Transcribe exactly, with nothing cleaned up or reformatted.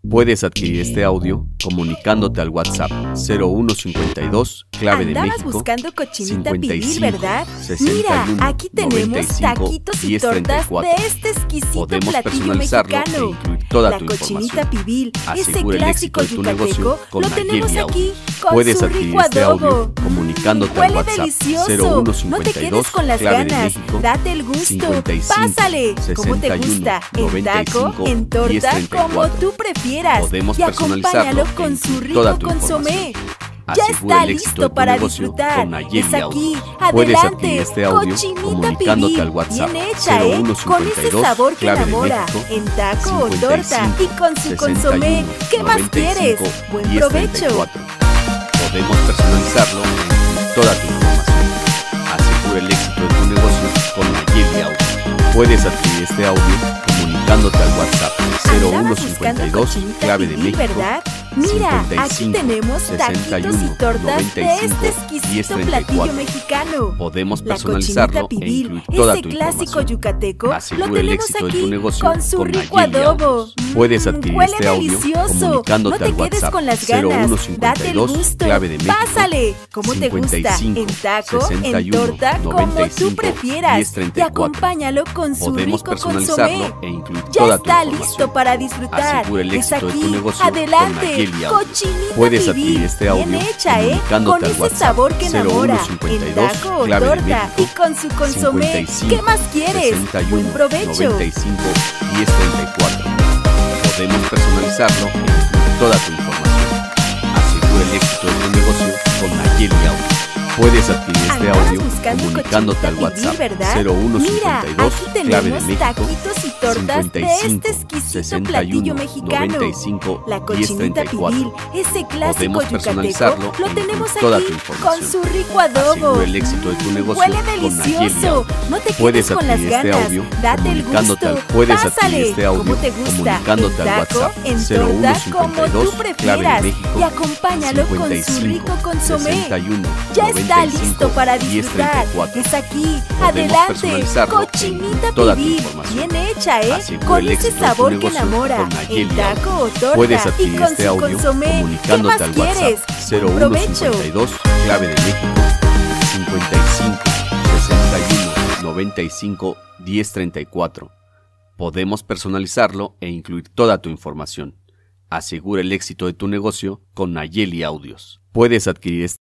Puedes adquirir este audio comunicándote al WhatsApp cero uno cincuenta y dos, clave de Andabas México, buscando cochinita cincuenta y pibil, cinco, ¿verdad? sesenta y Mira, uno, aquí tenemos noventa y cinco, taquitos y diez, treinta y tortas cuatro. de este exquisito Podemos platillo personalizarlo mexicano. e incluir toda La tu cochinita información. pibil, ese Asegura el clásico éxito de tu negocio yucateco, con lo Nayeli tenemos Audio. aquí con Puedes su adquirir rico este adobo. audio comunicándote Mm, al huele WhatsApp delicioso. cero uno No te cincuenta y quedes dos, con las clave de ganas. México, Date el gusto. cincuenta y cinco, Pásale. ¿Cómo te sesenta y uno, gusta? ¿En noventa y taco? cinco, ¿En torta? diez, treinta y Como cuatro. tú prefieras. Podemos Y acompáñalo personalizarlo con e su incluir rico toda tu consomé. información. Ya Asegura está el éxito de listo tu para negocio disfrutar. con Nayeli Es aquí. Audio. Puedes adquirir Adelante. este audio Cochinita comunicándote pibil. al WhatsApp Bien hecha, cero ¿eh? uno Con cincuenta y ese dos, sabor que clave de enamora. México, En taco o cincuenta y torta. cinco, Y con su sesenta y consomé. uno, ¿Qué más noventa y quieres? cinco, Buen diez, treinta y provecho. cuatro. Podemos personalizarlo e incluir toda tu información. Asegura el éxito de tu negocio con Nayeli Audio. Puedes adquirir este audio comunicándote al WhatsApp cero uno Andabas cincuenta y buscando dos, cochinita clave de pibil, México, ¿verdad? Mira, cincuenta y aquí cinco, tenemos sesenta y taquitos y uno, tortas noventa y de cinco, este diez, exquisito treinta y platillo cuatro. mexicano. Podemos La personalizarlo cochinita e pibil, incluir toda ese tu clásico información. yucateco, Asegura lo el tenemos éxito de tu aquí negocio con su con rico Nayeli adobo. Audios. Puedes Mm, adquirir huele este audio delicioso. comunicándote No te al quedes WhatsApp con las cero ganas. uno cincuenta Date y el dos, gusto. clave de México, Pásale. ¿Cómo te gusta? cincuenta y cinco, En taco, sesenta y en uno, torta, como noventa y tú cinco, prefieras. diez, treinta Y y cuatro. acompáñalo con su Podemos rico personalizarlo consomé. e incluir Ya toda tu está información. listo para disfrutar. Asegura el Es éxito de tu aquí. negocio con Adelante. Nayeli Audio. Cochinita Puedes pibil, adquirir este audio bien hecha, ¿eh? comunicándote Con al ese WhatsApp sabor que cero enamora. uno cincuenta y En dos, taco o clave de torta. México, Y con su consomé. cincuenta y cinco, ¿Qué más quieres? sesenta y uno, Buen provecho. noventa y cinco, diez, treinta y cuatro. Podemos personalizarlo e incluir toda tu información. Asegura el éxito de tu negocio con Nayeli Audio. Puedes adquirir este Andabas audio buscando comunicándote al cochinita pibil, WhatsApp ¿verdad? cero uno Mira, cincuenta y dos, aquí clave de tenemos México, taquitos y tortas cincuenta y de cinco, este exquisito sesenta y platillo uno, mexicano. noventa y cinco, La diez, cochinita treinta y cuatro. pibil, ese clásico Podemos yucateco, personalizarlo lo e tenemos incluir toda aquí tu con información. su rico adobo. Asegura el éxito de tu negocio Huele con Nayeli delicioso. Audio. No te Puedes quedes con las adquirir este ganas. audio Date el comunicándote gusto. al- puedes Pásale. adquirir este audio ¿Cómo te gusta? comunicándote En al taco, WhatsApp en cero uno torta, cincuenta como y dos, tú clave de prefieras. México, Y acompáñalo con cincuenta y su cinco, rico consomé. sesenta y uno, Ya noventa está y cinco, listo para diez, disfrutar. treinta y cuatro. Es aquí. Podemos Adelante. personalizarlo e Cochinita incluir toda tu pibil. información. Bien hecha, ¿eh? Asegura Con el ese éxito de tu sabor que negocio enamora. con Nayeli En taco o torta. Puedes Y adquirir con este su audio consomé. ¿Qué comunicándote más al quieres? WhatsApp cero Buen uno provecho. cincuenta y dos, clave de México, cincuenta y cinco, sesenta y uno, noventa y cinco, diez, treinta y cuatro. Podemos personalizarlo e incluir toda tu información. Asegura el éxito de tu negocio con Nayeli Audios. Puedes adquirir este